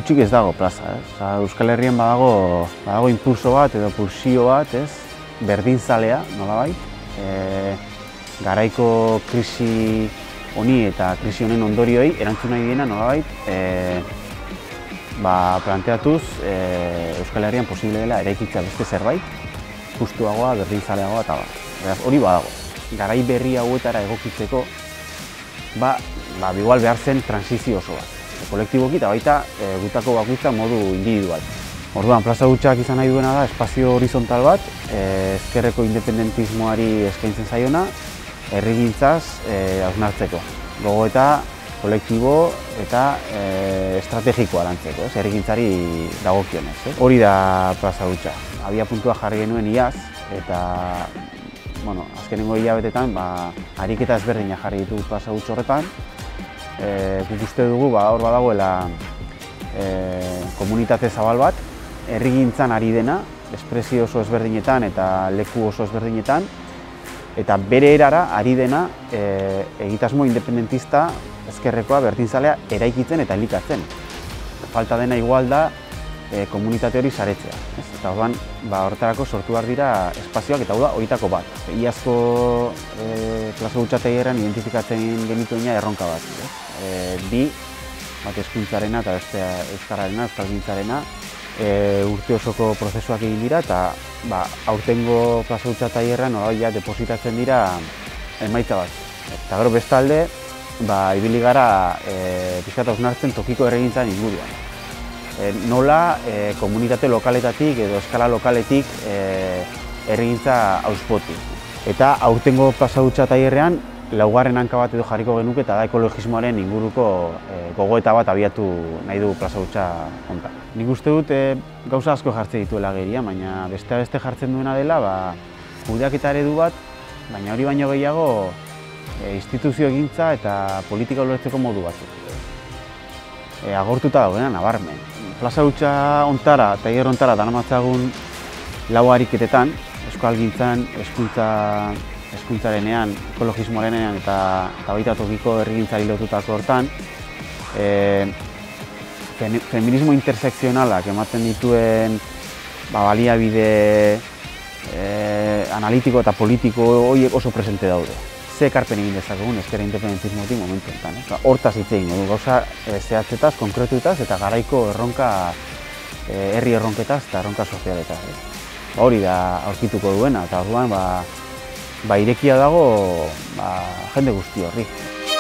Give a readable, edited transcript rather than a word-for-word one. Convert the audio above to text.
hutsik ez dago plaza, Euskal Herrian badago impulso bat edo pulsio bat, berdinzalea, nolabait. Garaiko krisi honi eta krisi honen ondorioei erantzun nahi diena nolabait planteatuz Euskal Herrian posible dela eraikitzea beste zerbait, justuagoa, berdinzaleagoa eta beraz, hori badago. Garai berri hauetara egokitzeko, igual behar zen transizio oso bat. Kolektiboki eta baita gutako bakoitza modu individual. Orduan, plaza hutsak izan nahi duena da espazio horizontal bat, ezkerreko independentismoari eskaintzen zaiona, herrigintzaz hausnartzeko. Gogoeta kolektibo eta estrategikoa lantzeko, herrigintzari dagokionez. Hori da plaza hutsa. Abiapuntua jarri genuen iaz, eta azkenengo hilabetetan ariketa ezberdina jarri ditu plaza huts horretan. Guk uste dugu hor badagoela komunitate zabal bat, herrigintzan ari dena, espresio oso ezberdinetan eta leku oso ezberdinetan, eta bere erara ari dena egitasmo independentista ezkerrekoa berdinzalea eraikitzen eta elikatzen. Falta dena igual da komunitate hori saretzea. Eta orduan, horretarako sortu behar dira espazioak eta hau da horietako bat. Iazko plaza hutsategieran identifikatzen genituena erronka bat. Bi, bat hezkuntzarena eta beste euskararena, euskalgintzarena, urte osoko prozesuak egin dira eta aurtengo plaza hutsategieran nolabait depositatzen dira emaitza bat. Eta gero bestalde, ibili gara pixka eta hausnartzen tokiko erregintzaren inguruan. Nola komunitate lokaletatik edo eskala lokaletik erregintza auspotu. Eta aurtengo plaza hutsategieran laugarren hanka bat edo jarriko genuke eta da ekologismoaren inguruko gogoeta bat abiatu nahi du plaza hutsa hontan. Nik uste dut gauza asko jartzen dituela agerian, baina beste jartzen duena dela kudeaketa eredu bat, baina hori baino gehiago instituzio egintza eta politika ulertzeko modu batzuk. Agortuta dagoena nabarmen. Plaza hutsa hontara, tailer hontara daramatzagun lau ariketetan, euskalgintzan, hezkuntzarenean, ekologismoarenean eta baita tokiko herrigintzari lotutako hortan, feminismo intersekzionalak ematen dituen baliabide analitiko eta politiko horiek oso presente daude. Ze ekarpen egin dezakegun ezker independentismotik momentu honetan. Hortaz hitz egin dugu, gauza zehatzetaz, konkretuetaz eta garaiko herri erronketaz eta erronka sozialetaz. Hori da aurkituko duena eta orduan irekia dago jende guzti horri.